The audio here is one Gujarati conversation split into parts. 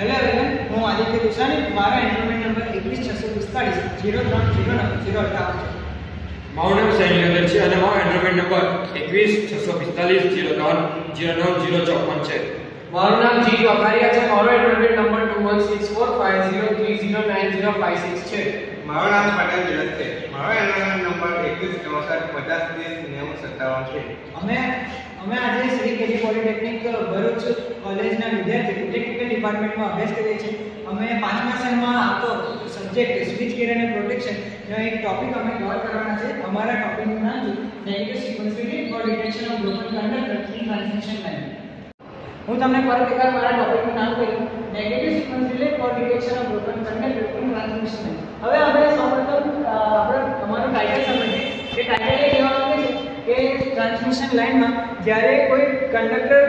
હેલો એવરીવન, હું આદિત્ય દુસાણી. મારો એનરોલમેન્ટ નંબર 2164500908 છે. મારું નામ સૈનિક છે અને મારો એનરોલમેન્ટ નંબર 216450309054 છે. મારું નામ જી વઘારિયા છે. મારો એનરોલમેન્ટ નંબર 216450309056 છે. મારું નામ પટેલ વિરત છે. મારો એનરોલમેન્ટ નંબર 216450309057 છે. અમે આજે શ્રી કેજી પોલિટેકનિક ભરૂચ કોલેજના વિદ્યાર્થી ઇલેક્ટ્રિકલ ડિપાર્ટમેન્ટમાં અભ્યાસ કરીએ છીએ. અમે 5મા સેમમાં આવતો સબ્જેક્ટ સ્વિચ ગિયર અને પ્રોટેક્શન નો એક ટોપિક અમે કવર કરવાના છે. અમારા ટોપિકનું નામ છે negative sequencibility for detection of broken conductor in transmission line. હું તમને ફરી એકવાર મારા ટોપિકનું નામ કહ્યું, negative sequencibility for detection of broken conductor in transmission line. હવે આપણે સૌપ્રથમ અમારું ટાઇટલ સમજીએ. કે ટાઇટલ એ કહેવા માંગે છે કે ટ્રાન્સમિશન લાઇનમાં જ્યારે કોઈ કંડક્ટર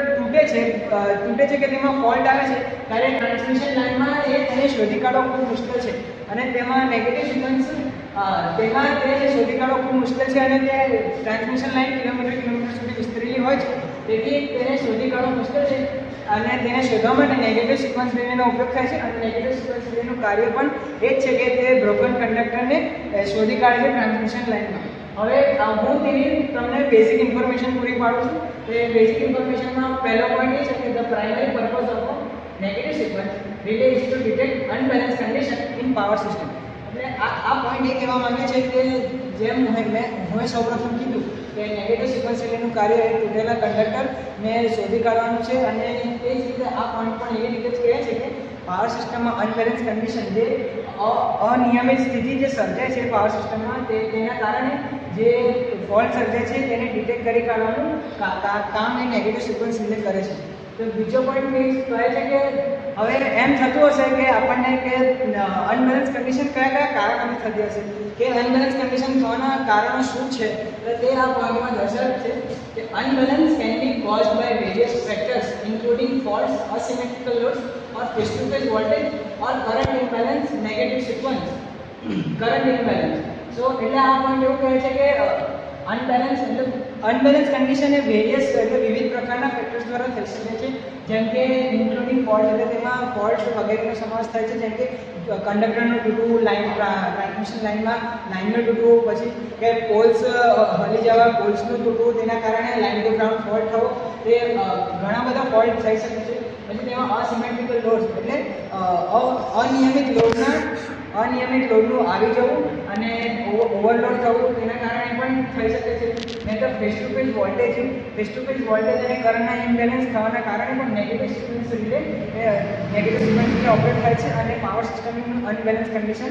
તૂટે છે કે તેમાં ફોલ્ટ આવે છે ત્યારે ટ્રાન્સમિશન લાઇનમાં તેને શોધી કાઢવો ખૂબ મુશ્કેલ છે. અને તેમાં નેગેટિવ સિક્વન્સ તેમાં તે શોધી કાઢવો ખૂબ મુશ્કેલ છે અને તે ટ્રાન્સમિશન લાઇન કિલોમીટર સુધી વિસ્તરેલી હોય છે. તેથી તેને શોધી કાઢવું મુશ્કેલ છે અને તેને શોધવા માટે નેગેટિવ સિક્વન્સ રિલેનો ઉપયોગ થાય છે. અને નેગેટિવ સિક્વન્સ રિલેનું કાર્ય પણ એ જ છે કે તે બ્રોકન કંડક્ટરને શોધી કાઢે છે ટ્રાન્સમિશન લાઇનમાં. હવે હું તેની તમને બેઝિક ઇન્ફોર્મેશન પૂરી પાડું છું. તે બેઝિક ઇન્ફોર્મેશનમાં પહેલો પોઈન્ટ એ છે કે the primary purpose of negative sequence relay is to detect unbalance condition in power system. એટલે આ પોઈન્ટ એ કહેવા માંગે છે કે જેમ હું સૌપ્રથમ કીધું કે નેગેટિવ સિક્વન્સ રિલેનું કાર્ય એ તૂટેલા કંડક્ટરને શોધી કાઢવાનું છે. અને તે જ રીતે આ પોઈન્ટ પણ એવી રીતે જ કહે છે કે પાવર સિસ્ટમમાં અનબેલેન્સ કન્ડિશન જે અનિયમિત સ્થિતિ જે સર્જાય છે પાવર સિસ્ટમમાં તેના કારણે જે ફોલ્ટ સર્જાય છે તેને ડિટેક્ટ કરી કાઢવાનું કામ એ નેગેટિવ સિક્વન્સ રિલે કરે છે. તો બીજો પોઈન્ટ કહે છે કે હવે એમ થતું હશે કે આપણને કે અનબેલેન્સ કન્ડિશન કયા કારણોથી થતી હશે, કે અનબેલેન્સ કન્ડિશન થવાના કારણો શું છે. તો તે આ પોઈન્ટમાં દર્શાવે છે કે unbalance can be caused by various factors including faults, asymmetrical loads or face-to-face voltage or current imbalance, negative sequence, current imbalance. So એટલે આ પોઈન્ટ એવું કહે છે કે અનબેલેન્સ કન્ડિશન એ વેરિયસ એટલે વિવિધ પ્રકારના ફેક્ટર્સ દ્વારા થઈ શકે છે. જેમ કે ઇન્ક્લુડિંગ ફોલ્ટ એટલે તેમાં ફોલ્ટ વગેરેનો સમાવેશ થાય છે. જેમ કે કંડક્ટરનું તૂટવું, ટ્રાન્સમિશન લાઇનમાં લાઇનનું તૂટવું, પછી કે પોલ્સ હલી જવા, પોલ્સનું તૂટવું, તેના કારણે લાઇન ટુ ગ્રાઉન્ડ ફોલ્ટ થવો, તે ઘણા બધા ફોલ્ટ થઈ શકે છે. પછી તેમાં અસિમેટ્રિકલ લોડ્સ એટલે અનિયમિત લોડનું આવી જવું અને ઓવરલોડ થવું, તેના કારણે પણ થઈ શકે છે. નહીં તો ફેસ ટુ ફેસ વોલ્ટેજ અને કરંટના ઇમ્બેલેન્સ થવાના કારણે પણ નેગેટિવ સિક્વન્સ રિલે ઓપરેટ થાય છે અને પાવર સિસ્ટમનું અનબેલેન્સ કન્ડિશન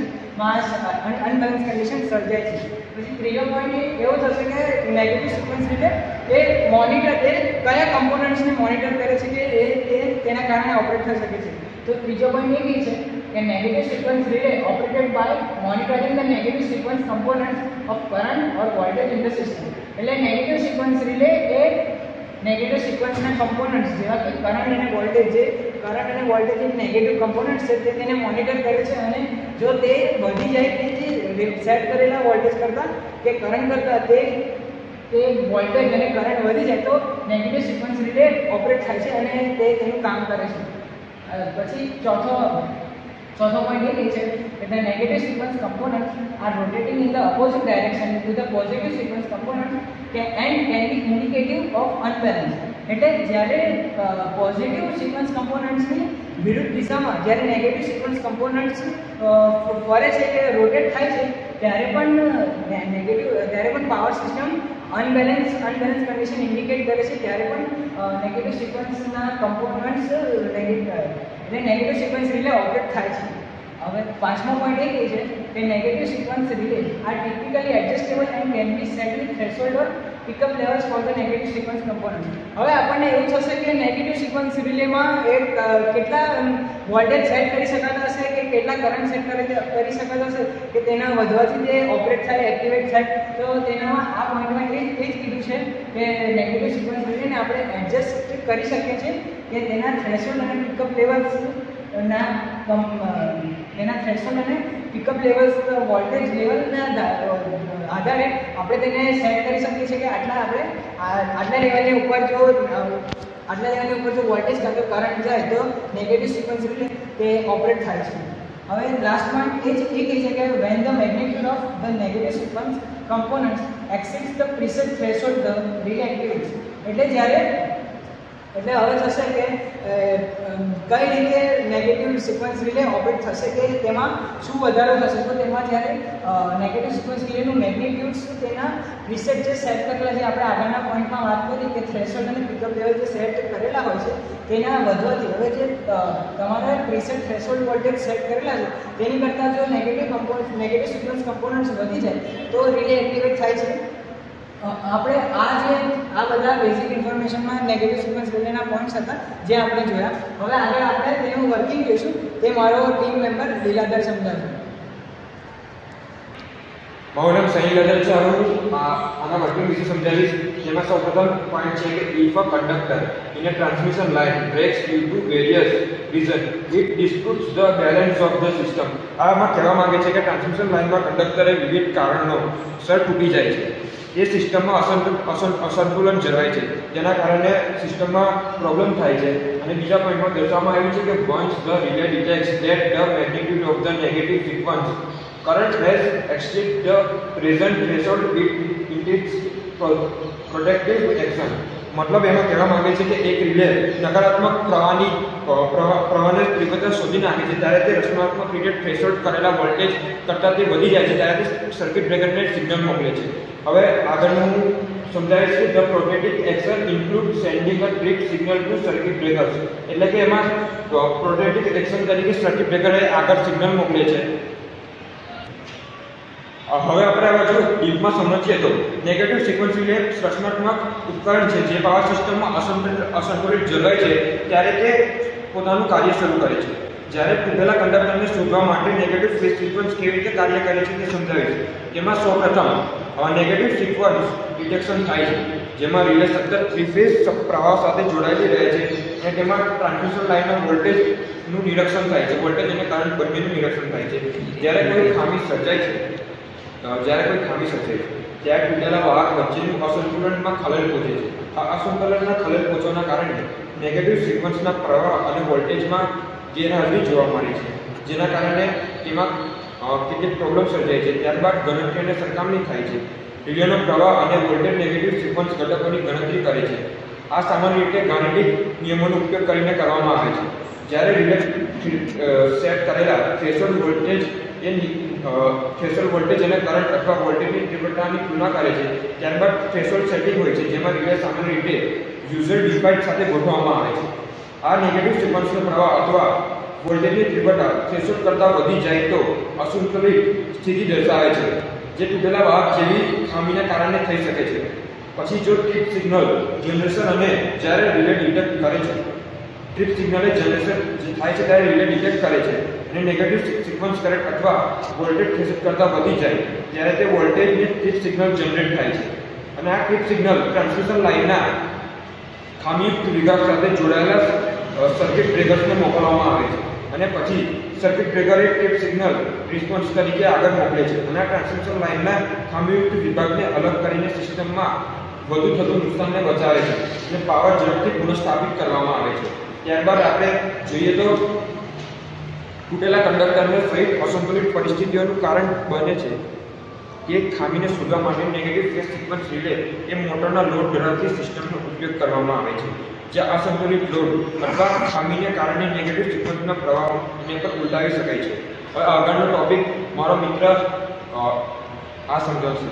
સર્જાય છે. પછી ત્રીજો પોઈન્ટ એવો થશે કે નેગેટિવ સિક્વન્સ રિલે એ કયા કમ્પોનન્ટ્સને મોનિટર કરે છે કે એ તેના કારણે ઓપરેટ થઈ શકે છે. તો ત્રીજો પોઈન્ટ એ છે કે negative sequence relay operated by monitoring the negative sequence components of current or voltage in the system. એટલે negative sequence relay એ negative sequence ના components જેવા કે current અને voltage જે negative components છે તેને મોનિટર કરે છે. અને જો તે વધી જાય કે જે સેટ કરેલા વોલ્ટેજ કરતાં કે કરંટ કરતાં તે વોલ્ટેજ અને કરંટ વધી જાય તો નેગેટિવ સિક્વન્સ રિલે ઓપરેટ થાય છે અને તે તેનું કામ કરે છે. પછી ચોથો પોઈન્ટ એ છે કે the negative sequence components are rotating in the opposite direction to the positive sequence components and can be indicative of unbalance. એટલે જ્યારે પોઝિટિવ સિક્વન્સ કમ્પોનન્ટ્સની વિરુદ્ધ દિશામાં જ્યારે નેગેટિવ સિક્વન્સ કમ્પોનન્ટ્સ ફરે છે કે રોટેટ થાય છે ત્યારે પણ power system unbalance condition indicate કરે છે. ત્યારે પણ નેગેટિવ સિક્વન્સના components negative sequence relay operate થાય છે. હવે પાંચમો પોઈન્ટ એ કહે છે કે negative sequence relay are typically adjustable and can be set with threshold or pickup levels for the negative sequence component. હવે આપણને એવું થશે કે નેગેટિવ સિક્વન્સ રિલેમાં કેટલા વોલ્ટેજ સેટ કરી શકાતા હશે કે કેટલા કરંટ સેટ કરી શકાતા હશે કે તેના વધવાથી તે ઓપરેટ થાય, એક્ટિવેટ થાય. તો તેનામાં આ પોઈન્ટમાં એ જ કીધું છે કે નેગેટિવ સિક્વન્સ રિલેને આપણે એડજસ્ટ કરી શકીએ છીએ કે તેના થ્રેશોલ્ડ અને પિકઅપ લેવલ્સ વોલ્ટેજ લેવલના આધારે આપણે તેને સેટ કરી શકીએ છીએ કે આટલા લેવલની ઉપર જો આટલા લેવલની ઉપર જો વોલ્ટેજ કાં તો કરંટ જાય તો નેગેટિવ સિક્વન્સ રિલે તે ઓપરેટ થાય છે. હવે લાસ્ટમાં એ કહે છે કે when the magnitude of the negative sequence components exceeds the preset threshold the relay activates. એટલે હવે થશે કે કઈ રીતે નેગેટિવ સિક્વન્સ રિલે ઓપરેટ થશે કે તેમાં શું વધારો થશે. તો તેમાં જ્યારે નેગેટિવ સિક્વન્સ રિલેનું મેગ્નિટ્યુડ્સ તેના પ્રીસેટ જે સેટ કરેલા છે, આપણે આગળના પોઈન્ટમાં વાત કરી કે થ્રેશોલ્ડ અને પિકઅપ લેવલ જે સેટ કરેલા હોય છે તેના વધવાથી હવે જે તમારા પ્રીસેટ થ્રેશોલ્ડ વોલ્ટેજ સેટ કરેલા છે તેની કરતાં જો નેગેટિવ સિક્વન્સ કમ્પોનન્ટ્સ વધી જાય તો રિલે એક્ટિવેટ થાય છે. આપણે આ બધા બેઝિક ઇન્ફોર્મેશનમાં નેગેટિવ સિક્વન્સ રિલેના પોઈન્ટ્સ હતા જે આપણે જોયા. હવે આગળ આપણે તેનું વર્કિંગ જોઈશું. તે મારો ટીમ મેમ્બર લીલાધર સમજાવશે. મારું નામ સાહિલ લદર છે. હું આના વર્કિંગ વિશે સમજાવીશ. જેમાં સૌપ્રથમ પોઈન્ટ છે કે if a conductor in a transmission line breaks due to various reason it disputes the balance of the system. આમાં કહેવા માંગે છે કે ટ્રાન્સમિશન લાઇનમાં કંડક્ટરે વિવિધ કારણોસર તૂટી જાય છે. એ સિસ્ટમમાં અસંતુલન જળવાય છે, જેના કારણે સિસ્ટમમાં પ્રોબ્લેમ થાય છે. અને બીજા પોઈન્ટમાં દર્શાવવામાં આવ્યું છે કે once the relay detects that the magnitude of the negative sequence current has exceeded the present threshold it is protective action. મતલબ એમાં કહેવા માંગે છે કે એક રિલે નકારાત્મક પ્રવાહને તીવ્રતા શોધી નાખે છે ત્યારે તે રચનાત્મક રીતે થ્રેશોલ્ડ કરેલા વોલ્ટેજ કરતાં તે વધી જાય છે ત્યારે તે સર્કિટ બ્રેકરને સિગ્નલ મોકલે છે. હવે આગળનું હું સમજાવીશ કે the protective action include sending a trip signal to circuit breakers. એટલે કે એમાં પ્રોટેક્ટિવ એક્શન તરીકે સર્કિટ બ્રેકરે આગળ સિગ્નલ મોકલે છે. હવે આપણે આ બાજુ ડીપમાં સમજીએ તો નેગેટિવ સિક્વન્સ રિલે રચનાત્મક ઉપકરણ છે જે પાવર સિસ્ટમમાં અસંતુલિત જળવાય છે ત્યારે તે પોતાનું કાર્ય શરૂ કરે છે. જ્યારે તૂટેલા કંડક્ટરને શોધવા માટે નેગેટિવ ફેઝ સિક્વન્સ કેવી રીતે કાર્ય કરે છે તે સમજાવીશ. તેમાં સૌપ્રથમ નેગેટિવ સિક્વન્સ ડિટેક્શન થાય છે, જેમાં રિલે સતત થ્રી ફેઝ પ્રવાહ સાથે જોડાયેલી રહે છે અને તેમાં ટ્રાન્સમિશન લાઇનના વોલ્ટેજનું નિરીક્ષણ થાય છે. વોલ્ટેજ અને કરંટ બંનેનું નિરીક્ષણ થાય છે. જ્યારે કોઈ ખામી સર્જાય છે ત્યારે તૂટેલા વાહક વચ્ચેનું અસંતુલનમાં ખલેલ પહોંચે છે. આ અસંતુલનના ખલેલ પહોંચવાના કારણે નેગેટિવ સિક્વન્સના પ્રવાહ અને વોલ્ટેજમાં ગેરહાજરી જોવા મળે છે, જેના કારણે તેમાં કેટલીક પ્રોબ્લેમ સર્જાય છે. ત્યારબાદ ગણતરી અને સરખામણી થાય છે. રિલેનો પ્રવાહ અને વોલ્ટેજ નેગેટિવ સિક્વન્સ ઘટકોની ગણતરી કરે છે. આ સામાન્ય રીતે ગાણિતિક નિયમોનો ઉપયોગ કરીને કરવામાં આવે છે. જ્યારે રિલે સેટ કરેલા થ્રેશોલ્ડ વોલ્ટેજ અને કરંટ અથવા વોલ્ટેજની તીવ્રતાની તુલના કરે છે. ત્યારબાદ થ્રેશોલ્ડ સેટિંગ હોય છે, જેમાં રિલે સામાન્ય રીતે યુઝર ડિફાઇન્ડ સાથે ગોઠવવામાં આવે છે. આ નેગેટિવ સિક્વન્સનો પ્રવાહ અથવા વોલ્ટેજની તીવ્રતા થ્રેશોલ્ડ કરતાં વધી જાય તો અસંતુલિત સ્થિતિ દર્શાવે છે, જે તૂટેલા વાહક જેવી ખામીને કારણે થઈ શકે છે. પછી જો ટ્રિપ સિગ્નલ જનરેશન અને જ્યારે રિલે ડિટેક્ટ કરે છે, ટ્રિપ સિગ્નલ જનરેશન જે થાય છે ત્યારે રિલે ડિટેક્ટ કરે છે અને નેગેટિવ સિક્વન્સ કરંટ અથવા વોલ્ટેજ થ્રેશોલ્ડ કરતાં વધી જાય ત્યારે તે વોલ્ટેજની ટ્રિપ સિગ્નલ જનરેટ થાય છે. અને આ ટ્રિપ સિગ્નલ ટ્રાન્સમિશન લાઇનના ખામીયુક્ત વિભાગ સાથે જોડાયેલા સર્કિટ બ્રેકર્સને મોકલવામાં આવે છે અને પછી સર્કિટ બ્રેકરે ટ્રિપ સિગ્નલ રિસ્પોન્સ તરીકે આગળ મોકલે છે અને આ ટ્રાન્સમિશન લાઇનના ખામીયુક્ત વિભાગને અલગ કરીને સિસ્ટમમાં વધુ થતું નુકસાનને બચાવે છે અને પાવર ઝડપથી પુનઃસ્થાપિત કરવામાં આવે છે. ત્યારબાદ આપણે જોઈએ તો તૂટેલા કંડક્ટરને સહિત અસંતુલિત પરિસ્થિતિઓનું કારણ બને છે. એક ખામીને શોધવા માટે નેગેટિવ ફેઝ સિક્વન્સ રિલે એ મોટરના લોડ ધરાવતી સિસ્ટમનો ઉપયોગ કરવામાં આવે છે, જ્યાં અસંતુલિત લોડ અથવા ખામીને કારણે નેગેટિવ સિક્વન્સના પ્રવાહને પર ઉલટાવી શકાય છે. હવે આગળનો ટોપિક મારો મિત્ર આ સમજાવશે.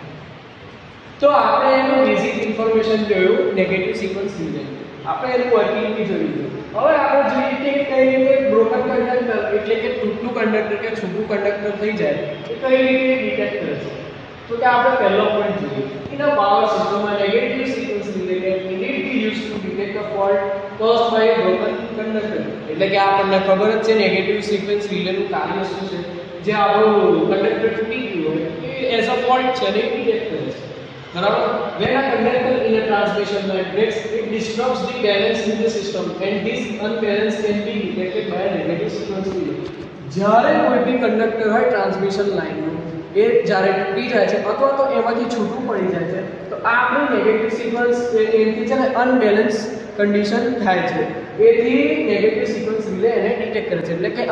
તો આપણે એનું બેઝિક ઇન્ફોર્મેશન જોયું નેગેટિવ સિક્વન્સ રિલે. આપણે એનું વર્કિંગ બી જોયું. હવે આપણે જોઈએ કે કઈ રીતે બ્રોકન કંડક્ટર એટલે કે તૂટેલું કંડક્ટર કે છૂટું કંડક્ટર થઈ જાય એ કઈ રીતે ડિટેક્ટ કરે છે. તો કે આપણે પહેલો પોઈન્ટ જોઈએ. ઇન અ પાવર સિસ્ટમમાં negative sequence relay need be used to detect a fault caused by a broken conductor. એટલે કે આપણને ખબર જ છે નેગેટિવ સિક્વન્સ રિલેનું કાર્ય શું છે. જે આપણું કંડક્ટર તૂટી ગયું હોય એ એઝ અ ફોલ્ટ છે ને એ ડિટેક્ટ કરે છે. બરાબર. when a conductor in a transmission line breaks, it disrupts the balance in the system and this unbalance can be detected by a negative sequence relay. જ્યારે કોઈ બી કંડક્ટર હોય ટ્રાન્સમિશન લાઇનનું એ જ્યારે તૂટી જાય છે અથવા તો એમાંથી છૂટું પડી જાય છે તો આ આપણું નેગેટિવ સિક્વન્સ એનાથી છે ને અનબેલેન્સ કન્ડિશન થાય છે એથી નેગેટિવ સિક્વન્સ રિલે એને ડિટેક્ટ કરે છે એટલે કે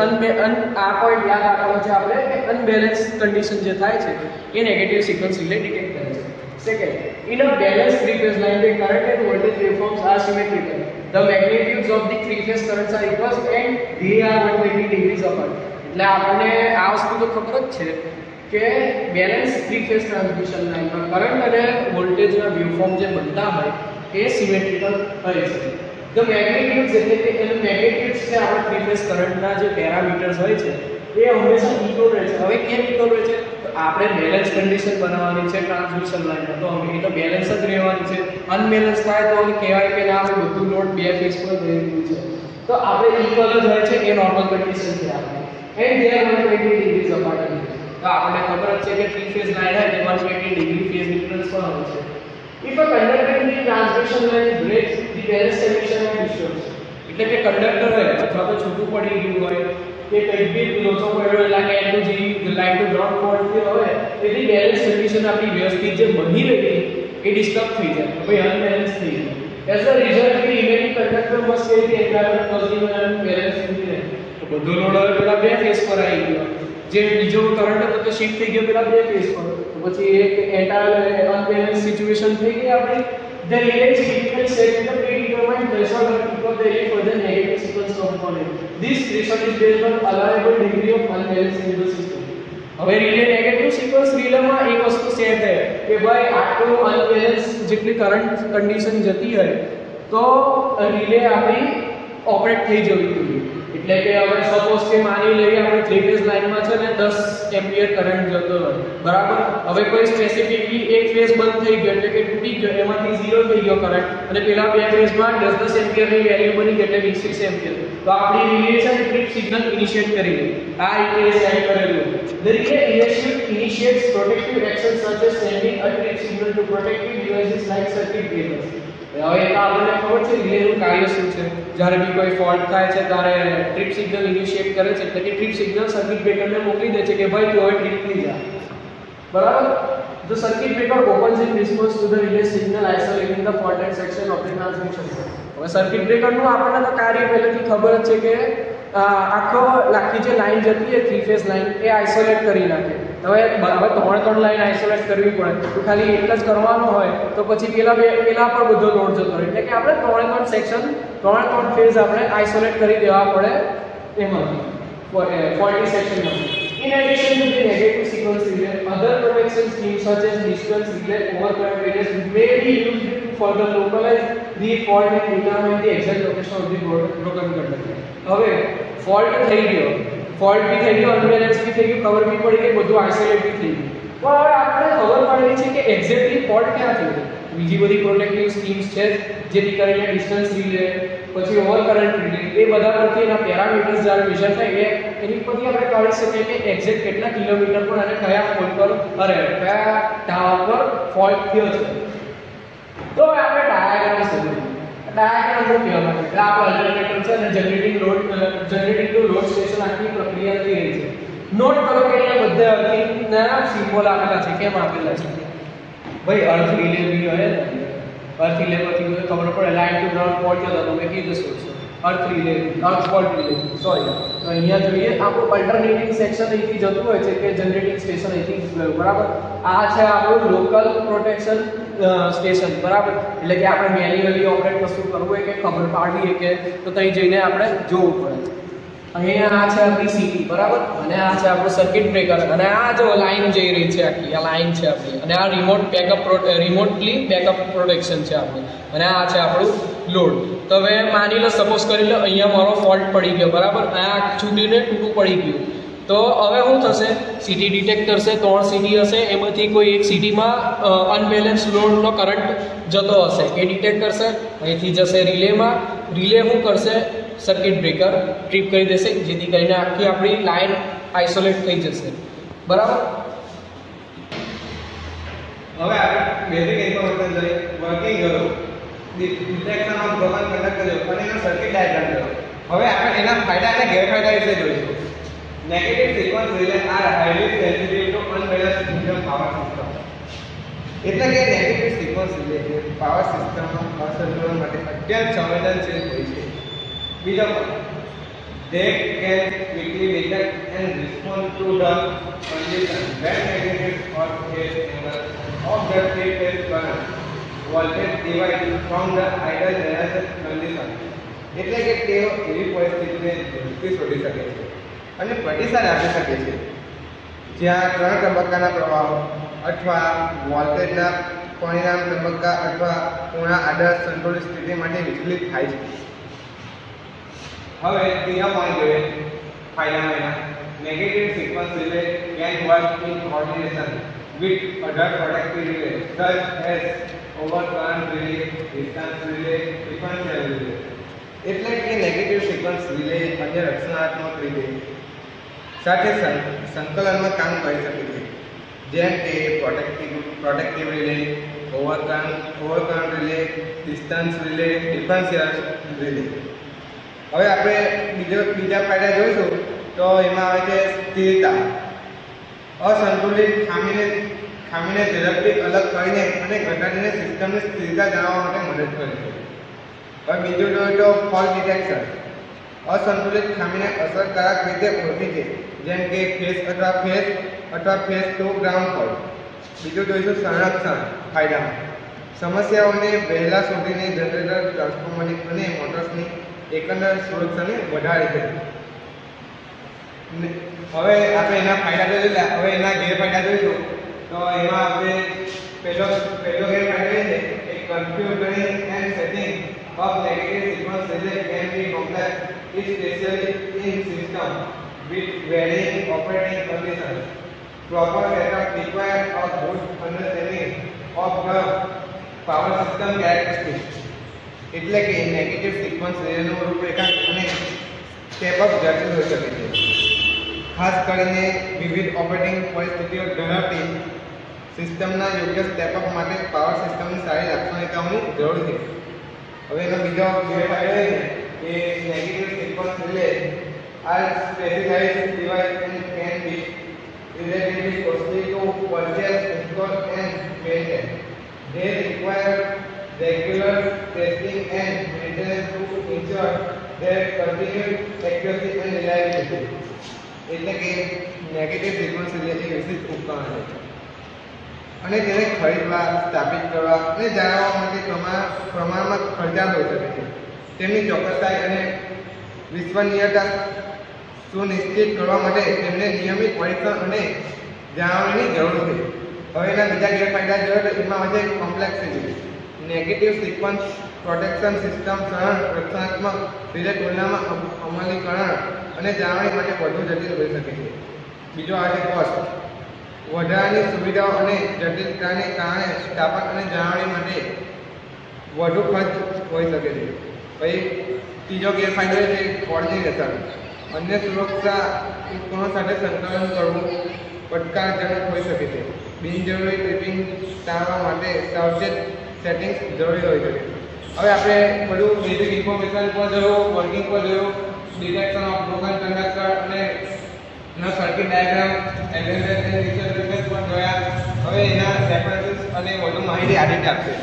આ પોઈન્ટ યાદ રાખવાનો છે આપણે કે અનબેલેન્સ કન્ડિશન જે થાય છે એ નેગેટિવ સિક્વન્સ રિલે ડિટેક્ટ કરે છે. Second, in a balanced three-phase line, the current and voltage waveforms are symmetrical. The magnitudes of the three-phase currents are equal and they are 120 degrees apart. એટલે આપણને આ વસ્તુ તો ખબર જ છે કે બેલેન્સ થ્રી-ફેઝ ટ્રાન્સમિશન લાઇનમાં કરંટ અને વોલ્ટેજના વેવફોર્મ જે બનતા હોય એ સિમેટ્રિકલ હોય છે. ધ મેગ્નિટ્યુડ્સ એટલે કે એનું મેગ્નિટ્યુડ્સ છે આપણા થ્રી-ફેઝ કરંટના જે પેરામીટર્સ હોય છે એ હંમેશા ઇક્વલ રહે છે. હવે કેમ ઇક્વલ રહે છે? આપણે બેલેન્સ કન્ડિશન બનાવવાની છે ટ્રાન્સમિશન લાઇનમાં, તો હવે એ તો બેલેન્સ જ રહેવાની છે. અનબેલેન્સ થાય તો કહેવાય કે ના હવે બધું લોડ બે ફેઝ પર રહેલું છે, તો આપણે ઇક્વલ જ હોય છે એ નોર્મલ કન્ડિશન છે આપણે. And they are 120 degrees apart. તો આપણને ખબર જ છે કે થ્રી ફેઝ લાઇન હોય તેમાં 120 ડિગ્રી ફેઝ ડિફરન્સ પણ હોય છે. If a conductor in the transmission line breaks the balance condition and disturbs, એટલે કે કંડક્ટર હોય અથવા તો છૂટું પડી ગયું હોય કે કંઈ બી લોચો પડ્યો એટલે કે એનું જે લાઇન ટુ ગ્રાઉન્ડ ફોલ્ટ થયો હોય તેથી બેલેન્સ કન્ડિશન આપણી વ્યવસ્થિત જે બની રહી હતી એ ડિસ્ટર્બ થઈ જાય, ભાઈ અનબેલેન્સ થઈ જાય. As a result the remaining conductor must carry the entire positive and balance થઈ જાય. તો બધો લોડ હવે પેલા બે ફેઝ પર આવી ગયો, જે બીજો કરંટ હતો તો શિફ્ટ થઈ ગયો પેલા બે ફેઝ પર, તો પછી એક એન્ટાયર અનબેલેન્સ સિચ્યુએશન થઈ ગઈ આપણી. The relay is typically set with a predetermined threshold or equal value for the negative sequence component. This threshold is based on allowable degree of unbalance in the system. હવે રિલે નેગેટિવ સિક્વન્સ રિલેમાં એક વસ્તુ સેટ છે કે ભાઈ આટલું અનબેલેન્સ જેટલી કરંટ કન્ડિશન જતી હોય તો રિલે આપણી ઓપરેટ થઈ જવી જોઈએ. એટલે કે હવે સપોઝ કે માની લઈએ આપણે થ્રી ફેઝ લાઇનમાં છે ને 10 એમ્પિયર કરંટ જતો હોય, બરાબર. હવે કોઈ સ્પેસિફિકલી એક ફેઝ બંધ થઈ ગયો એટલે કે તૂટી ગયો, એમાંથી 0 થઈ ગયો કરંટ અને પેલા બે ફેઝમાં 10 એમ્પિયરની વેલ્યુ બની ગઈ એટલે 26 એમ્પિયર. તો આપણી રિલે છે ને ટ્રિપ સિગ્નલ ઇનિશિયેટ કરી દે. આ રીતે સેટ કરેલું. The relay initiates protective actions such as sending a trip signal to protective devices like circuit breakers. હવે તો આપણને ખબર છે રિલેનું કાર્ય શું છે. જ્યારે બી કોઈ ફોલ્ટ થાય છે ત્યારે ટ્રિપ સિગ્નલ ઇનિશિયેટ કરે છે એટલે કે ટ્રિપ સિગ્નલ સર્કિટ બ્રેકરને મોકલી દે છે કે ભાઈ તું હવે ટ્રિપ થઈ જા, બરાબર. The circuit breaker opens in response to the relay signal isolating the faulted section of the transmission. હવે સર્કિટ બ્રેકરનું આપણને તો કાર્ય પહેલેથી ખબર જ છે કે આખી જે લાઈન જતી છે થ્રી ફેઝ લાઈન એ આઇસોલેટ કરી નાખે. હવે 3 લાઈન આઇસોલેટ કરવી પડે તો ખાલી એક જ કરવાનો હોય તો પછી પેલા પર બધો લોડ જતો રહે, એટલે કે આપણે 3 સેક્શન 3 ફેઝ આપણે આઇસોલેટ કરી દેવા પડે એમાંથી 40 સેક્શનમાંથી. In addition to the negative sequence relay, other protection schemes such as distance relay overcurrent relays may be used to further localize the fault and determine the exact location of the broken conductor. હવે ફોલ્ટ થઈ ગયો, અનબેલેન્સ બી થઈ ગયું, ખબર બી પડી ગઈ, બધું આઇસોલેટ બી થઈ ગયું. પણ હવે આપણે ખબર પડેલી છે કે એક્ઝેક્ટલી ફોલ્ટ ક્યાં થયો. બીજી બધી પ્રોટેક્ટિવ સ્કીમ્સ છે જેથી કરીને ડિસ્ટન્સ રિલે પછી ઓવરકરન્ટ રિલે એ બધા પરથી એના પેરામીટર્સ જ્યારે મેજર થાય એની પરથી આપણે કહી શકીએ કે એક્ઝેક્ટ કેટલા કિલોમીટર પર અને કયા ફોલ્ટ પર કયા ટાવર પર ફોલ્ટ થયો છે. તો આપણે ડાયાગ્રામ સમજીએ. ડાયાગ્રામ શું કહેવા માંગે છે? આ અલ્ટરનેટર છે અને જનરેટિંગ ટુ લોડ સ્ટેશન આખી પ્રક્રિયા થઈ રહી છે. નોટ કરો કે અહીંયા બધા અર્થિંગના સિમ્બોલ આપેલા છે. કેમ આપેલા છે? ભાઈ અર્થ રિલે બી હોય ને, અર્થ રિલે પરથી ખબર પડે લાઇન ટુ ગ્રાઉન્ડ ફોલ્ટ થયો તો તમે કીધું શું છે earth relay, earth fault relay, sorry. તો અહીંયા જોઈએ આપણું અલ્ટરનેટિંગ સેક્શન અહીંથી જતું હોય છે કે જનરેટિંગ સ્ટેશન અહીંથી ગયું, બરાબર. આ છે આપણું લોકલ પ્રોટેક્શન સ્ટેશન, બરાબર. એટલે કે આપણે મેન્યુઅલી ઓપરેટ કશું કરવું હોય કે ખબર પાડીએ કે તો ત્યાં જઈને આપણે જોવું પડે. અહીંયા આ છે આપણી સીટી, બરાબર, અને આ છે આપણું સર્કિટ બ્રેકર, અને આ જો લાઈન જઈ રહી છે આખી, આ લાઈન છે આપણી, અને આ રિમોટલી બેકઅપ પ્રોટેક્શન છે આપણું, અને આ છે આપણું લોડ. તો હવે માની લો સપોઝ કરી લો અહીંયા મારો ફોલ્ટ પડી ગયો, બરાબર, આ છૂટીને તૂટું પડી ગયું. તો હવે શું થશે? સીટી ડિટેક્ટ કરશે, 3 સીટી હશે, એમાંથી કોઈ એક સીટીમાં અનબેલેન્સ લોડનો કરંટ જતો હશે એ ડિટેક્ટ કરશે, અહીંથી જશે રિલેમાં, રિલે શું કરશે? સર્કિટ બ્રેકર ટ્રીપ કરી દેશે જેથી કરીને આખી આપણી લાઈન આઇસોલેટ થઈ જશે, બરાબર. હવે આપણે બેઝિક ઇન્ફોર્મેશન લઈ વર્કિંગ કરો, ડિટેક્શન ઓફ બ્રોકન કંડક્ટર અને એનો સર્કિટ ડાયાગ્રામ કરો. હવે આપણે એના ફાયદા અને ગેરફાયદા વિશે જોઈશું. Negative sequence relay are highly sensitive to unbalanced system power system. એટલે કે નેગેટિવ સિક્વન્સ રિલે પાવર સિસ્ટમમાં અસંતુલન માટે અત્યંત સંવેદનશીલ હોય છે. બીજો point, they can quickly detect and respond to the condition when negative or phase angle of the three-phase current voltage divide from the ideal generation condition. એટલે કે તેઓ એવી પરિસ્થિતિને ઝડપથી શોધી શકે છે અને પ્રતિસાદ આપી શકે છે જ્યાં 3 તબક્કાના પ્રવાહો અથવા વોલ્ટેજના પરિણામ તબક્કા અથવા પૂર્ણ આદર્શ સંતુલિત સ્થિતિ માટે વિચલિત થાય છે. હવે ત્રીજો પોઈન્ટ જોઈએ ફાયદામાં એના negative sequence relay can work in coordination with other productive relay such as overcurrent relay, distance relay, frequency relay. એટલે કે નેગેટિવ સિક્વન્સ રિલે અન્ય રક્ષણાત્મક રિલે સાથે સંકલનમાં કામ કરી શકે છે, જેમ કે protective relay, overcurrent relay, distance relay, differential relay. હવે આપણે બીજા ફાયદા જોઈશું તો એમાં આવે છે સ્થિરતા. અસંતુલિત ખામીને ઝડપથી અલગ કરીને અને ઘટાડીને સિસ્ટમની સ્થિરતા જાળવવા માટે મદદ કરે છે. હવે બીજું જોઈએ તો ફોલ્ટ ડિટેક્શન. અસંતુલિત ખામીને અસરકારક રીતે ઓળખી છે, જેમ કે ફેઝ ટુ ગ્રાઉન્ડ ફોલ્ટ. બીજું જોઈશું સંરક્ષણ ફાયદામાં. સમસ્યાઓને વહેલા શોધીને જનરેટર, ટ્રાન્સફોર્મરની અને મોટર્સની એકંદર સુરક્ષાને વધારે છે. હવે આપણે એના ફાયદા તો જોયા, હવે એના ગેરફાયદા જોઈશું. તો એમાં આપણે પહેલો ગેરફાયદો એ છે કે configuring and setting of negative sequence relay can be complex, especially in system with varying operating conditions. Proper setup requires a good understanding of the power system characteristics. એટલે કે નેગેટિવ સિક્વન્સ રિલેનું રૂપરેખાંકન અને સ્ટેપ અપ જટિલ હોઈ શકે છે. ખાસ કરીને વિવિધ ઓપરેટિંગ પરિસ્થિતિઓ ધરાવતી સિસ્ટમના યોગ્ય સ્ટેપ અપ માટે પાવર સિસ્ટમની સારી લાક્ષણિકતાઓની જરૂર છે. હવે એનો બીજો ગેરફાયદો એ છે કે negative sequence relay are specified device and can be relatively costly to purchase, install and maintain. They require regular testing and maintenance to ensure their continued accuracy and reliability. એટલે કે નેગેટિવ સિક્વન્સ રિલે એ વિશિષ્ટ ઉપકરણ છે અને તેને ખરીદવા, સ્થાપિત કરવા અને જાળવવા માટે પ્રમાણમાં ખર્ચાળ હોઈ શકે છે. તેમની ચોકસાઈ અને વિશ્વસનીયતા સુનિશ્ચિત કરવા માટે તેમને નિયમિત પરીક્ષણ અને જાળવણીની જરૂર છે. હવે એના બીજા ગેરફાયદા જોઈએ તો એમાં આવે છે complexity. Negative sequence protection system સરળ રક્ષણાત્મક રિલે તુલનામાં અમલીકરણ અને જાળવણી માટે વધુ જટિલ હોઈ શકે છે. બીજો આવે છે કોસ્ટ. વધારાની સુવિધાઓ અને જટિલતાને કારણે સ્થાપન અને જાળવણી માટે વધુ ખર્ચ હોઈ શકે છે. પછી ત્રીજો ગેરફાયદો એ છે કોર્ડિનેશન. અન્ય સુરક્ષા ઉપકરણો સાથે સંકલન કરવું પડકારજનક હોઈ શકે છે. બિનજરૂરી ટ્રિપિંગ ટાળવા માટે સાવચેત સેટિંગ્સ જરૂરી હોઈ શકે છે. હવે આપણે બધું બેઝિક ઇન્ફોર્મેશન પર જોયું, વર્કિંગ પર જોયું, ડિટેક્શન ઓફ બ્રોકન કંડક્ટર અને એના સર્કિટ ડાયાગ્રામ, એગ્રીમેન્ટ અને રિસર્ચ રિપોર્ટ પણ જોયા. હવે એના રેફરન્સીસ અને વધુ માહિતી આ રીતે આપશે.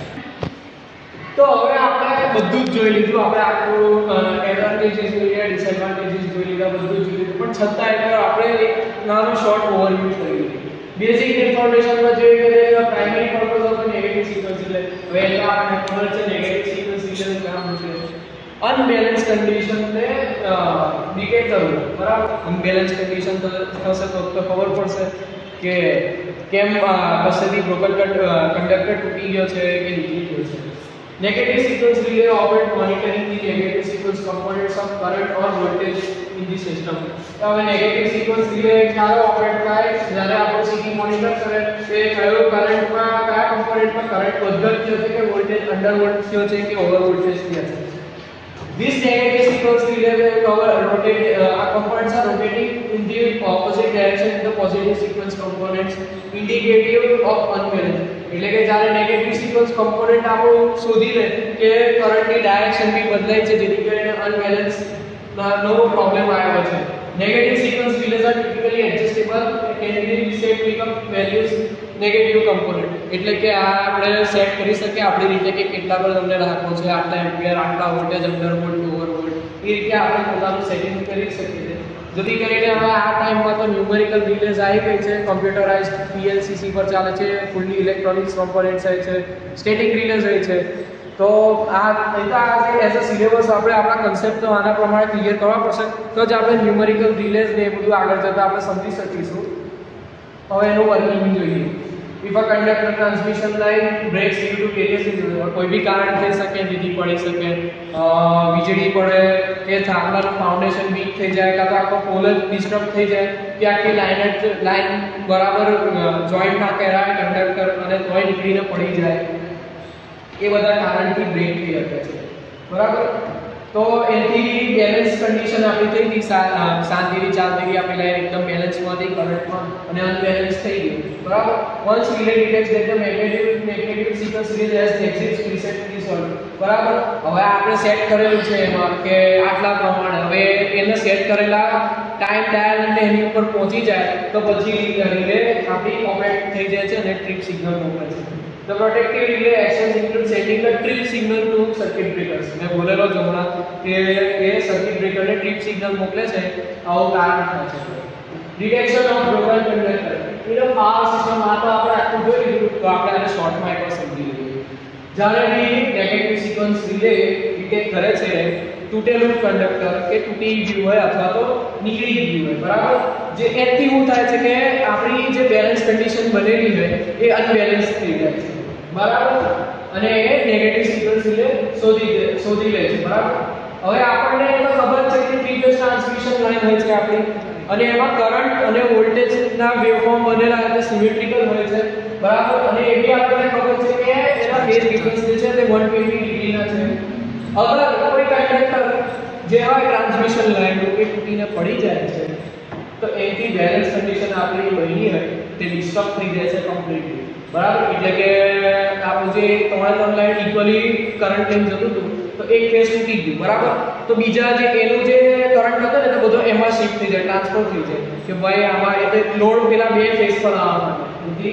તો હવે આપણે બધું જ જોઈ લીધું. આપણે આખું એડવાન્ટેજીસ જોઈ લીધા, ડિસએડવાન્ટેજીસ જોઈ લીધા, બધું જ જોઈ લીધું. પણ છતાં આપણે એક નાનું શોર્ટ ઓવરવ્યૂ કરી લીધું. બેઝિક ઇન્ફોર્મેશનમાં જોઈએ કે primary purpose of negative sequence relay. હવે એમાં આપણે ખબર છે નેગેટિવ સિક્વન્સ રિલેનું કામ છે અનબેલેન્સ કન્ડિશનને ડિટેક્ટ કરવું. બરાબર, અનબેલેન્સ કન્ડિશન થશે તો ખબર પડશે કે કેમ કસેથી બ્રોકન કંડક્ટર તૂટી ગયો છે કે નીકળી ગયો છે. Negative sequence relay operate monitoring the negative sequence components of current or voltage in the system. તો હવે negative sequence relay ક્યારે ઓપરેટ થાય? જ્યારે આપણે સીધી મોનિટર કરે કે કયો કરંટમાં કયા કમ્પોનન્ટમાં કરંટ વધઘટ થયો છે કે વોલ્ટેજ અંડર વોલ્ટ થયો છે કે ઓવર વોલ્ટેજ થયો છે. This negative sequence relay will rotate components are rotating in the opposite direction in the positive sequence components indicative of unbalance. એટલે કે જ્યારે નેગેટિવ સિક્વન્સ કમ્પોનન્ટ આપણો શોધી લે કે કરંટની ડાયરેક્શન બી બદલાય છે જેથી કરીને અનબેલેન્સ નો પ્રોબ્લેમ આવ્યો છે. Negative sequence relay relays are typically adjustable can be set pickup values negative component એટલે કે આ આપણે સેટ કરી શકીએ આપણી રીતે કે કેટલા પર તમને રાખવો છે, આટલા એમ્પિયર, આટલા voltage, under volt, over volt, એ રીતે આપણે પોતાનું સેટિંગ કરી શકીએ છીએ. જેથી કરીને હવે આ ટાઈમમાં તો ન્યુમેરિકલ રિલેઝ આવી ગઈ છે, કમ્પ્યુટરાઇઝ્ડ PLCC પર ચાલે છે, ફૂલી ઇલેક્ટ્રોનિક્સ કમ્પોનન્ટ્સ હોય છે, સ્ટેટિક રિલેઝ હોય છે. તો આ એઝ અ સિલેબસ આપણે આપણા કન્સેપ્ટ આના પ્રમાણે ક્લિયર કરવા પડશે તો જ આપણે ન્યુમેરિકલ રિલેઝ ને એ બધું આગળ જતાં આપણે સમજી શકીશું. હવે એનું વર્કિંગ જોઈએ. If a conductor transmission line breaks due to various reasons, કોઈ બી કારણ થઈ શકે, વીજળી પડી શકે, વીજળી પડે કે થાંભલાનું ફાઉન્ડેશન વીક થઈ જાય કાં તો આખો પોલ ડિસ્ટર્બ થઈ જાય કે આખી લાઈન બરાબર જોઈન્ટ ના કરાય કંડક્ટર અને તોય નીકળીને પડી જાય, એ બધા કારણથી બ્રેક થઈ શકે છે. બરાબર. તો એથી બેલેન્સ કન્ડિશન આપણી થઈ ગઈ, શાંતિથી ચાલતી ગઈ આપણી લાઈન એકદમ બેલેન્સમાંથી કરંટમાં અને અનબેલેન્સ થઈ ગઈ. બરાબર. Once relay detects that the magnetic sequence relay has exit preset resolve. બરાબર. હવે આપણે સેટ કરેલું છે એમાં કે આટલા પ્રમાણે હવે એને સેટ કરેલા ટાઈમ ડાયલ ને એની ઉપર પહોંચી જાય તો પછી રિલે આપણી ઓપરેટ થઈ જાય છે અને ટ્રિપ સિગ્નલ મોકલે છે. The protective relay actions include sending the trip signal to circuit breakers. मैं बोलेलो जो हमारा कि ये circuit breaker ने trip signal मोकले છે આવું કારણ છે. Detection of broken conductor. એટલે પાવર સિસ્ટમ આ તો આપણે આખું જોઈ લીધું તો આપણે આને શોર્ટમાં એકવાર સમજી લઈએ. જ્યારે બી નેગેટિવ સિક્વન્સ રિલે ડિટેક્ટ કરે છે તૂટેલું કંડક્ટર કે તૂટી ગયું હોય અથવા તો નીકળી ગયું હોય. બરાબર. જે એથી શું થાય છે કે આપણી જે બેલેન્સ કન્ડિશન બનેલી હોય એ અનબેલેન્સ થઈ જાય છે. બરાબર. અને એ નેગેટિવ સિક્વન્સ રિલે શોધી લે છે. બરાબર. હવે આપણને તો ખબર છે કે થ્રી ફેઝ ટ્રાન્સમિશન લાઈન હોય છે આપણી અને એમાં કરંટ અને વોલ્ટેજના વેવફોર્મ બનેલા એટલે સિમેટ્રિકલ હોય છે. બરાબર. અને એ બી આપણને ખબર છે કે એના ફેઝ ડિફરન્સ જે છે તે 120 ડિગ્રીના છે. અગર કોઈ કંડક્ટર જે હોય ટ્રાન્સમિશન લાઈનનું એ તૂટીને પડી જાય છે તો એથી બેલેન્સ કન્ડિશન આપણી બની હોય તે ડિસ્ટર્બ થઈ જાય છે કમ્પ્લીટલી. બરાબર. એટલે કે આપણું જે ત્રણ લાઈન ઇક્વલી કરંટ લઈને જતું હતું તો એક ફેઝ તૂટી ગયું. બરાબર. તો બીજા જે એનું જે કરંટ હતો ને તો બધો એમાં શિફ્ટ થઈ જાય, ટ્રાન્સફર થઈ જાય કે ભાઈ આમાં એટલે લોડ પેલા બે ફેઝ પર આવવા માટે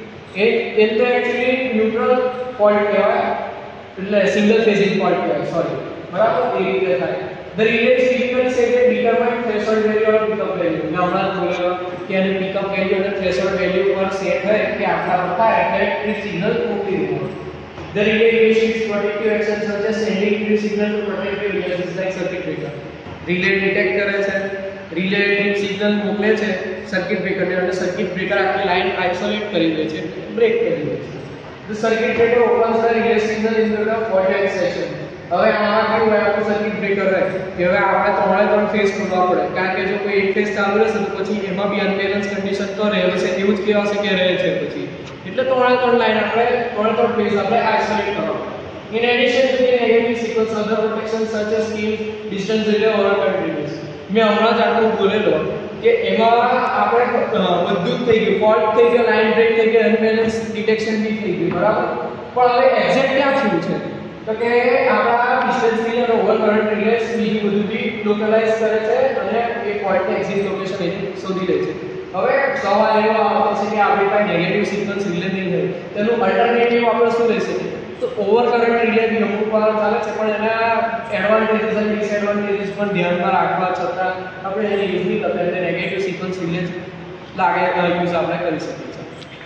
એ તો એકચ્યુઅલી ન્યુટ્રલ ફોલ્ટ કહેવાય એટલે સિંગલ ફેઝિંગ ફોલ્ટ કહેવાય. સોરી. બરાબર. એ રીતે થાય. The relay sequence is a determined threshold value or pickup value. मैं हमारा बोलेगा कि यानी pickup value और threshold value पर सेट है कि आटला होता है कि सिग्नल मोकली देगा. The relay initiates protective actions such as sending trip signal to protective relays like circuit breaker. Relay detect કરે છે, relay trip signal મોકલે છે સર્કિટ બ્રેકર ને અને સર્કિટ બ્રેકર આખી લાઈન આઇસોલેટ કરી દે છે, બ્રેક કરી દે છે. The circuit breaker opens the relay signal into the fault line section. હવે આમાં કેવું હોય આપણું સર્કિટ બ્રેકર રહે કે હવે આપણે ત્રણ ફેઝ ખોલવા પડે કારણ કે જો કોઈ એક ફેઝ ચાલુ રહેશે તો પછી એમાં બી અનબેલેન્સ કન્ડિશન તો રહે છે, એવું જ કહેવાશે કે રહે છે પછી. એટલે ત્રણ લાઈન આપણે ત્રણ ફેઝ આપણે આઇસોલેટ કરવા. In addition to the negative sequence other protection such as scheme distance relay or continuous. મેં હમણાં જ આટલું બોલેલો કે એમાં આપણે બધું જ થઈ ગયું, ફોલ્ટ થઈ ગયો, લાઈન બ્રેક થઈ ગયો, અનબેલેન્સ ડિટેક્શન બી થઈ ગયું. બરાબર. પણ હવે એક્ઝેક્ટ ક્યાં થયું છે તો કે આપણા ડિસ્ટન્સ રિલે અને ઓવર કરંટ રિલે બીજી બધું બી લોકલાઇઝ કરે છે અને એ પોઈન્ટની એક્ઝિટ લોકેશન એની શોધી લે છે. હવે સવાલ એવો આવે છે કે આપણી પાસે નેગેટિવ સિક્વન્સ રિલે નહીં હોય તેનું અલ્ટરનેટિવ આપણે શું રહેશે તો ઓવર કરંટ રિલે બી અમુક વાર ચાલે છે પણ એના એડવાન્ટેજીસ અને ડિસએડવાન્ટેજીસ પણ ધ્યાનમાં રાખવા છતાં આપણે એને યુઝ નહીં કરતા એટલે નેગેટિવ સિક્વન્સ રિલે લાગે યુઝ આપણે કરી શકીએ છીએ.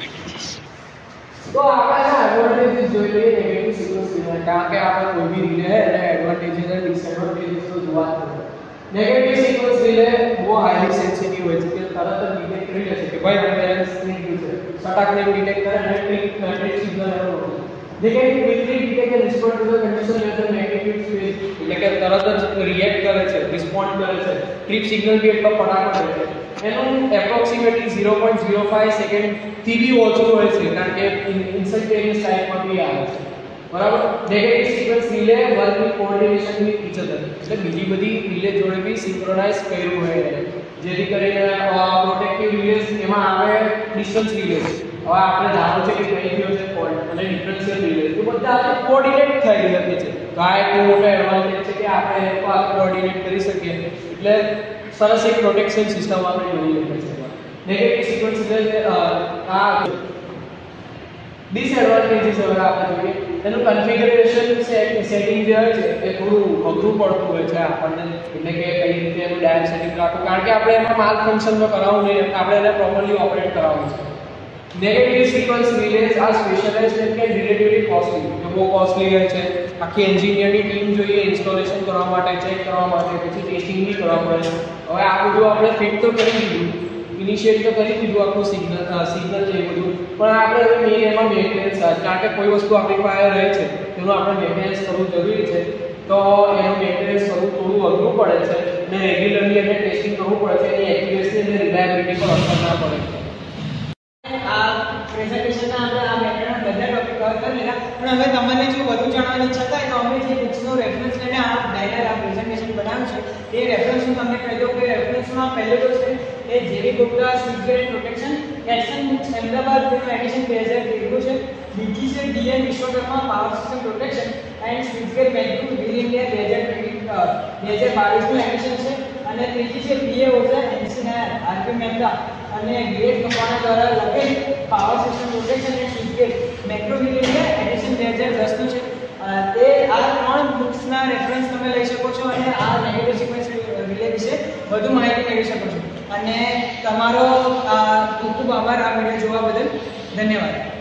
તો આપણે એડવાન્ટેજીસ જોઈ લઈએ નેગેટિવ સિક્વન્સ રિલે કારણ કે આપણે કોઈ બી રિલે હે અને એડવાન્ટેજીસ અને ડિસએડવાન્ટેજીસ તો જોવા જ પડે. નેગેટિવ સિક્વન્સ રિલે બહુ હાઈલી સેન્સિટિવ હોય છે કે તરત જ ડિટેક્ટ કરી લે છે કે ભાઈ બેલેન્સ થઈ ગયું છે, સટાકને ડિટેક્ટ કરે અને ટ્રિપ સિગ્નલ એનો મોકલે. Negative quickly detect and respond to the condition where the negative phase એટલે કે તરત જ રિએક્ટ કરે છે, રિસ્પોન્ડ કરે છે, ટ્રિપ સિગ્નલ બી એટલો ફટાફટ હોય છે. એનું એપ્રોક્સિમેટલી 0.05 સેકન્ડ થી બી ઓછું હોય છે કારણ કે ઇન્સ્ટન્ટેનિયસ ટાઈમમાં બી આવે છે. બરાબર. Negative sequence relay work with coordination with each other એટલે બીજી બધી રિલે જોડે બી સિંક્રોનાઇઝ કર્યું હોય જેથી કરીને પ્રોટેક્ટિવ રિલેસ એમાં આવે ડિસ્ટન્સ રિલેસ. હવે આપણે જાણો છે કે કઈ ગયો છે ફોલ્ટ અને ડિફરન્શિયલ રિલે તો બધા આપણે કોઓર્ડિનેટ થઈ શકે છે. તો આ એક મોટો એડવાન્ટેજ છે કે આપણે કોઓર્ડિનેટ કરી શકીએ એટલે સરસ એક પ્રોટેક્શન સિસ્ટમ આપણે જોઈ લઈએ છીએ. નેગેટિવ સિક્વન્સ એટલે આ ડિસએડવાન્ટેજીસ હવે આપણે જોઈએ. એનું કન્ફિગરેશન સેટિંગ જે હોય છે એ થોડું અઘરું પડતું હોય છે આપણને, એટલે કે કઈ રીતે એનું ડાયલ સેટિંગ રાખવું, કારણ કે આપણે એમાં માલ ફંક્શનમાં કરાવવું નહીં, આપણે એને પ્રોપરલી ઓપરેટ કરાવવું છે. Negative sequence relays are specialized and can relatively costly, જે બહુ કોસ્ટલી હોય છે. આખી એન્જિનિયરની ટીમ જોઈએ ઇન્સ્ટોલેશન કરવા માટે, ચેક કરવા માટે, પછી ટેસ્ટિંગ બી કરવા પડે. હવે આ બધું આપણે ફિટ તો કરી દીધું, ઇનિશિએટ તો કરી દીધું આપણું સિગ્નલ છે એ બધું, પણ આપણે હવે મેઇન એમાં મેન્ટેનન્સ, કારણ કે કોઈ વસ્તુ આપણી પાસે રહે છે તેનું આપણે મેન્ટેનન્સ કરવું જરૂરી છે. તો એનું મેન્ટેનન્સ કરવું થોડું અઘરું પડે છે અને રેગ્યુલરલી એને ટેસ્ટિંગ કરવું પડે છે, એની એક્યુરેસી અને રિલાયબિલિટી પર અસર ના પડે. આ પ્રેઝન્ટેશનમાં આપણે આ મેથડના બધા ટોપિક કવર કરી લીધા, પણ હવે તમને જો વધુ જાણવાની ઈચ્છા થાય તો અમે જે બુક્સનો રેફરન્સ લઈને આ બેનર આ પ્રેઝન્ટેશન બનાવ્યું છે એ રેફરન્સ હું તમને કહી દઉં કે રેફરન્સમાં પહેલો તો છે એ જેવી ગુપ્તા સ્વિચગેટ પ્રોટેક્શન એક્શન બુક્સ અમદાવાદ તેનું એડિશન 2013 છે. બીજી છે D N Vishwakarma power system protection and સ્વિચગેટ મેન્યુઅલ વિલ ઇન્ડિયા 2022 નું એડિશન છે. અને ત્રીજી છે પીએ ઓઝર એન્સીનાર આરપી મહેતા અને ગ્રેટ કપાણા દ્વારા લખેલ પાવર સિસ્ટમ પ્રોટેક્શન એન્ડ સ્વિચગેટ મેક્રો વિલ ઇન્ડિયા એડિશન 2010 નું છે. તે આ ત્રણ બુક્સના રેફરન્સ તમે લઈ શકો છો અને આ નેગેટિવ સિક્વન્સ રિલે વિશે વધુ માહિતી મેળવી શકો છો. અને તમારો ખૂબ ખૂબ આભાર આ વિડિયો જોવા બદલ. ધન્યવાદ.